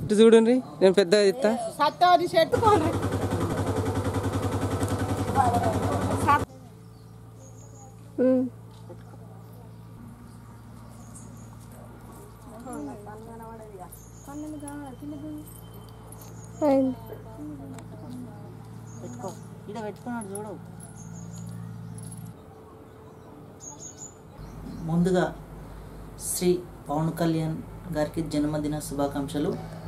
ఇటు చూడండి, నేను పెద్దగా ఇస్తా. సత్తారి చెట్టు పోండి. ముందుగా శ్రీ పవన్ కళ్యాణ్ గారికి జన్మదిన శుభాకాంక్షలు.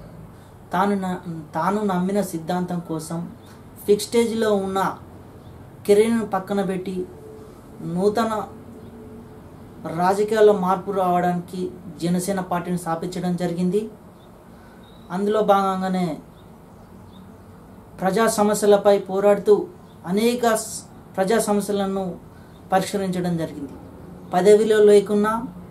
తాను నమ్మిన సిద్ధాంతం కోసం ఫిక్స్ స్టేజ్లో ఉన్న కెరీర్ను పక్కన పెట్టి నూతన రాజకీయాల్లో మార్పు రావడానికి జనసేన పార్టీని స్థాపించడం జరిగింది. అందులో భాగంగానే ప్రజా సమస్యలపై పోరాడుతూ అనేక ప్రజా సమస్యలను పరిష్కరించడం జరిగింది. పదవిలో లేకున్నా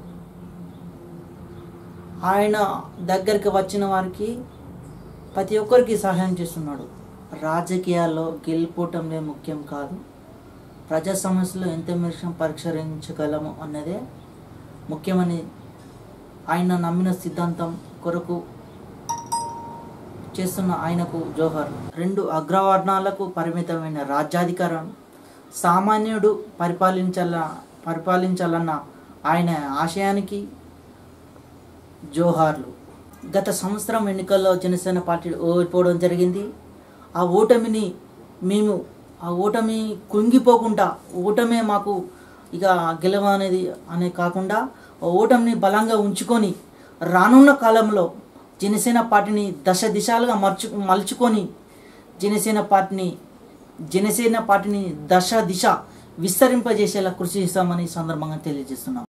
ఆయన దగ్గరికి వచ్చిన వారికి ప్రతి ఒక్కరికి సహాయం చేస్తున్నాడు. రాజకీయాల్లో గెలుపోవటంలో ముఖ్యం కాదు, ప్రజా సమస్యలు ఎంత మేరకు పరిష్కరించగలము అన్నదే ముఖ్యమని ఆయన నమ్మిన సిద్ధాంతం కొరకు చేస్తున్న ఆయనకు జోహార్. 2 అగ్రవర్ణాలకు పరిమితమైన రాజ్యాధికారం సామాన్యుడు పరిపాలించాలన్న ఆయన ఆశయానికి జోహార్లు. గత సంవత్సరం ఎన్నికల్లో జనసేన పార్టీ ఓడిపోవడం జరిగింది. ఆ ఓటమి కుంగిపోకుండా ఓటమే మాకు ఇక గెలవ అనే కాకుండా ఓటమిని బలంగా ఉంచుకొని రానున్న కాలంలో జనసేన పార్టీని దశ దిశలుగా మలుచుకొని జనసేన పార్టీని దశ దిశ విస్తరింపజేసేలా కృషి చేస్తామని సందర్భంగా తెలియజేస్తున్నాం.